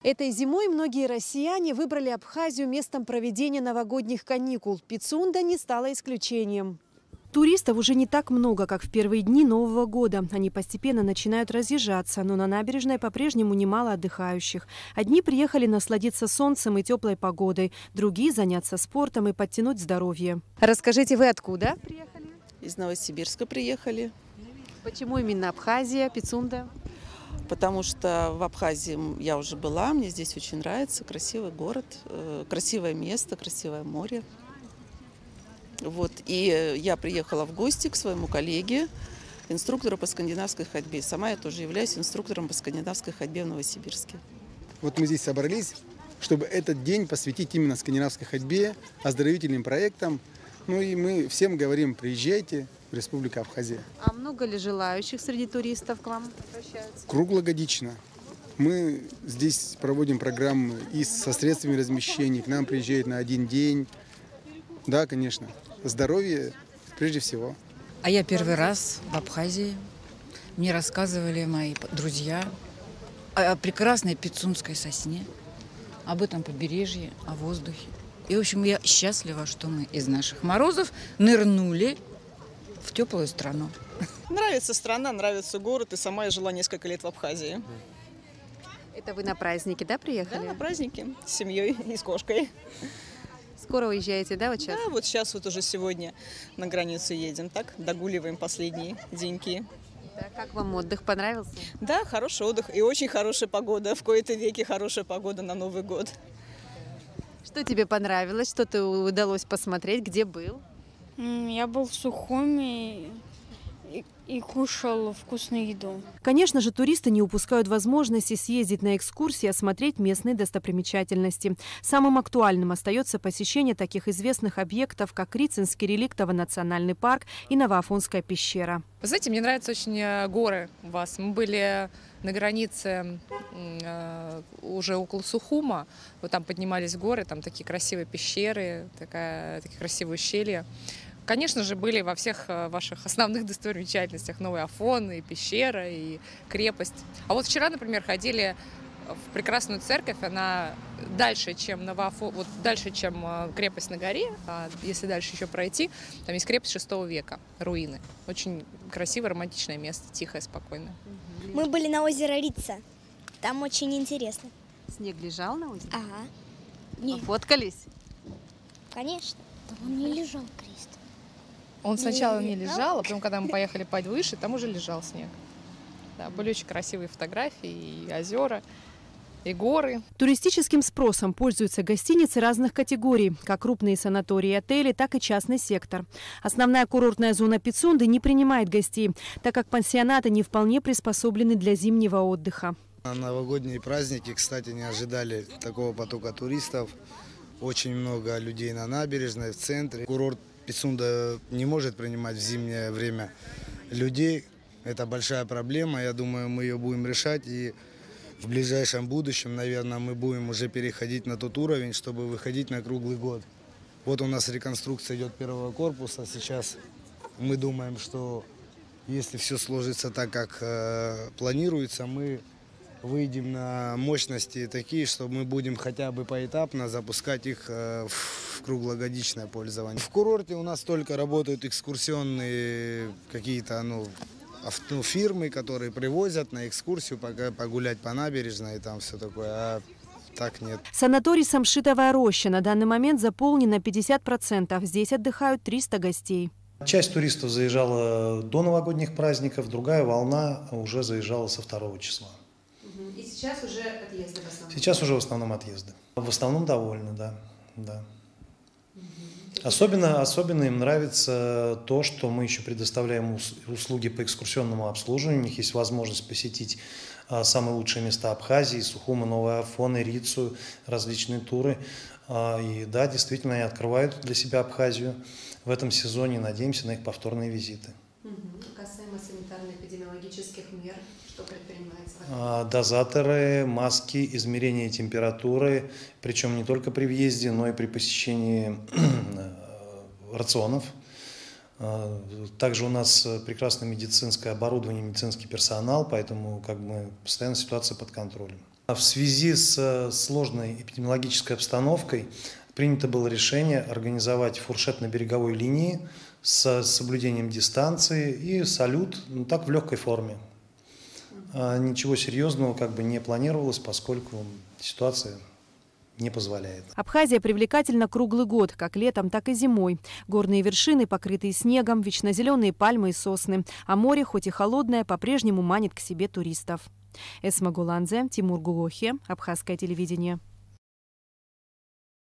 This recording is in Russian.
Этой зимой многие россияне выбрали Абхазию местом проведения новогодних каникул. Пицунда не стала исключением. Туристов уже не так много, как в первые дни Нового года. Они постепенно начинают разъезжаться, но на набережной по-прежнему немало отдыхающих. Одни приехали насладиться солнцем и теплой погодой, другие заняться спортом и подтянуть здоровье. Расскажите, вы откуда приехали? Из Новосибирска приехали. Почему именно Абхазия, Пицунда? Потому что в Абхазии я уже была, мне здесь очень нравится, красивый город, красивое место, красивое море. Вот. И я приехала в гости к своему коллеге, инструктору по скандинавской ходьбе. Сама я тоже являюсь инструктором по скандинавской ходьбе в Новосибирске. Вот мы здесь собрались, чтобы этот день посвятить именно скандинавской ходьбе, оздоровительным проектам. Ну и мы всем говорим, приезжайте в Республику Абхазия. А много ли желающих среди туристов к вам обращаются? Круглогодично. Мы здесь проводим программы и со средствами размещения. К нам приезжают на один день. Да, конечно. Здоровье прежде всего. А я первый раз в Абхазии. Мне рассказывали мои друзья о прекрасной пицунской сосне, об этом побережье, о воздухе. И, в общем, я счастлива, что мы из наших морозов нырнули в теплую страну. Нравится страна, нравится город, и сама я жила несколько лет в Абхазии. Это вы на праздники, да, приехали? Да, на праздники с семьей и с кошкой. Скоро уезжаете, да, вот сейчас? Да, вот сейчас вот уже сегодня на границу едем, так, догуливаем последние деньки. Да, как вам отдых, понравился? Да, хороший отдых и очень хорошая погода, в кои-то веки хорошая погода на Новый год. Что тебе понравилось, что-то удалось посмотреть, где был? Я был в Сухуми и кушал вкусную еду. Конечно же, туристы не упускают возможности съездить на экскурсии, осмотреть местные достопримечательности. Самым актуальным остается посещение таких известных объектов, как Рицинский реликтовый национальный парк и Новоафонская пещера. Вы знаете, мне нравятся очень горы у вас. Мы были на границе уже около Сухума. Вот там поднимались в горы, там такие красивые пещеры, такие красивые ущелья. Конечно же, были во всех ваших основных достопримечательностях Новый Афон, и пещера, и крепость. А вот вчера, например, ходили в прекрасную церковь, она дальше, чем Новоафон, вот дальше, чем крепость на горе, а если дальше еще пройти, там есть крепость 6 века, руины. Очень красивое, романтичное место, тихое, спокойное. Мы были на озере Рица, там очень интересно. Снег лежал на озере? Ага. Нет. Фоткались? Конечно. Да он не лежал, Крист. Он сначала не лежал, а потом, когда мы поехали подвыше, там уже лежал снег. Да, были очень красивые фотографии, и озера, и горы. Туристическим спросом пользуются гостиницы разных категорий, как крупные санатории и отели, так и частный сектор. Основная курортная зона Пицунды не принимает гостей, так как пансионаты не вполне приспособлены для зимнего отдыха. На новогодние праздники, кстати, не ожидали такого потока туристов. Очень много людей на набережной, в центре. Курорт Пицунда не может принимать в зимнее время людей. Это большая проблема. Я думаю, мы ее будем решать. И в ближайшем будущем, наверное, мы будем уже переходить на тот уровень, чтобы выходить на круглый год. Вот у нас реконструкция идет первого корпуса. Сейчас мы думаем, что если все сложится так, как планируется, мы выйдем на мощности такие, что мы будем хотя бы поэтапно запускать их в круглогодичное пользование. В курорте у нас только работают экскурсионные какие-то фирмы, которые привозят на экскурсию погулять по набережной и там все такое, а так нет. Санаторий «Самшитовая роща» на данный момент заполнен на 50%. Здесь отдыхают 300 гостей. Часть туристов заезжала до новогодних праздников, другая волна уже заезжала со 2 числа. И сейчас уже отъезды в основном? Сейчас уже в основном отъезды. В основном довольны, да. Особенно им нравится то, что мы еще предоставляем услуги по экскурсионному обслуживанию. У них есть возможность посетить самые лучшие места Абхазии, Сухума, Новый Афон, Рицу, различные туры. И да, действительно, они открывают для себя Абхазию в этом сезоне. Надеемся на их повторные визиты. Касаемо санитарно-эпидемиологических мер, что предпринимается? Дозаторы, маски, измерение температуры, причем не только при въезде, но и при посещении рационов. Также у нас прекрасное медицинское оборудование, медицинский персонал, поэтому постоянно ситуация под контролем. В связи с сложной эпидемиологической обстановкой принято было решение организовать фуршет на береговой линии с соблюдением дистанции и салют, ну, так, в легкой форме. Ничего серьезного как бы не планировалось, поскольку ситуация не позволяет. Абхазия привлекательна круглый год, как летом, так и зимой. Горные вершины, покрытые снегом, вечнозеленые пальмы и сосны. А море, хоть и холодное, по-прежнему манит к себе туристов. Эсма Гуланзе, Тимур Гулохи, Абхазское телевидение.